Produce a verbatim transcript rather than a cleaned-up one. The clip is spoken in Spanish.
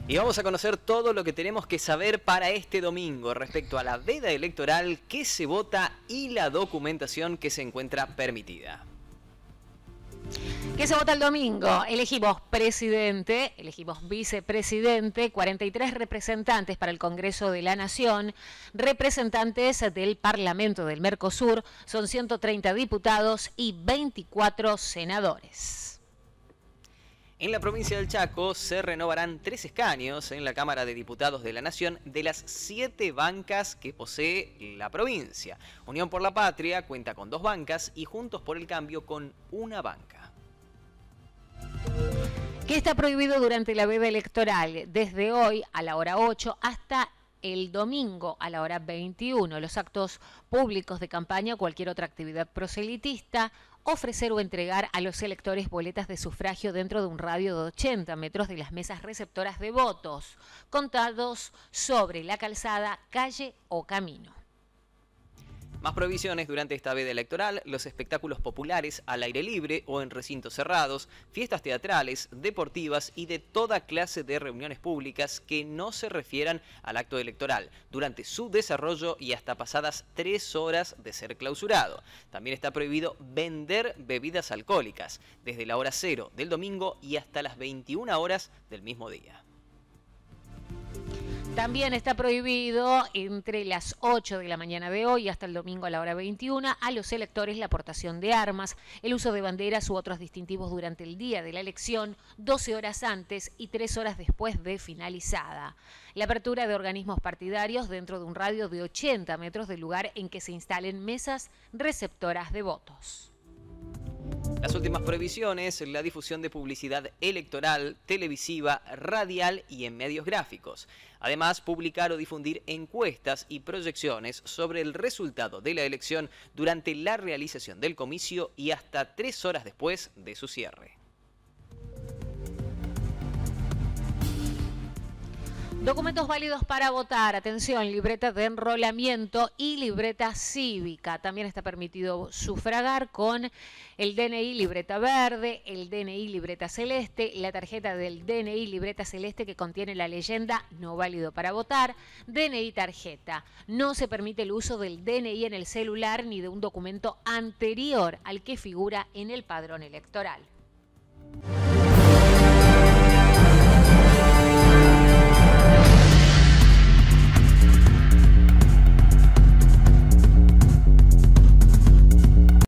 Y vamos a conocer todo lo que tenemos que saber para este domingo respecto a la veda electoral, qué se vota y la documentación que se encuentra permitida. ¿Qué se vota el domingo? Elegimos presidente, elegimos vicepresidente, cuarenta y tres representantes para el Congreso de la Nación, representantes del Parlamento del Mercosur, son ciento treinta diputados y veinticuatro senadores. En la provincia del Chaco se renovarán tres escaños en la Cámara de Diputados de la Nación de las siete bancas que posee la provincia. Unión por la Patria cuenta con dos bancas y Juntos por el Cambio con una banca. ¿Qué está prohibido durante la veda electoral? Desde hoy a la hora ocho hasta el domingo a la hora veintiuno. Los actos públicos de campaña o cualquier otra actividad proselitista, ofrecer o entregar a los electores boletas de sufragio dentro de un radio de ochenta metros de las mesas receptoras de votos, contados sobre la calzada, calle o camino. Más prohibiciones durante esta veda electoral: los espectáculos populares al aire libre o en recintos cerrados, fiestas teatrales, deportivas y de toda clase de reuniones públicas que no se refieran al acto electoral durante su desarrollo y hasta pasadas tres horas de ser clausurado. También está prohibido vender bebidas alcohólicas desde la hora cero del domingo y hasta las veintiuna horas del mismo día. También está prohibido entre las ocho de la mañana de hoy hasta el domingo a la hora veintiuna a los electores la aportación de armas, el uso de banderas u otros distintivos durante el día de la elección, doce horas antes y tres horas después de finalizada. La apertura de organismos partidarios dentro de un radio de ochenta metros del lugar en que se instalen mesas receptoras de votos. Las últimas prohibiciones: la difusión de publicidad electoral, televisiva, radial y en medios gráficos. Además, publicar o difundir encuestas y proyecciones sobre el resultado de la elección durante la realización del comicio y hasta tres horas después de su cierre. Documentos válidos para votar. Atención, libreta de enrolamiento y libreta cívica. También está permitido sufragar con el D N I libreta verde, el D N I libreta celeste, la tarjeta del D N I libreta celeste que contiene la leyenda no válido para votar, D N I tarjeta. No se permite el uso del D N I en el celular ni de un documento anterior al que figura en el padrón electoral.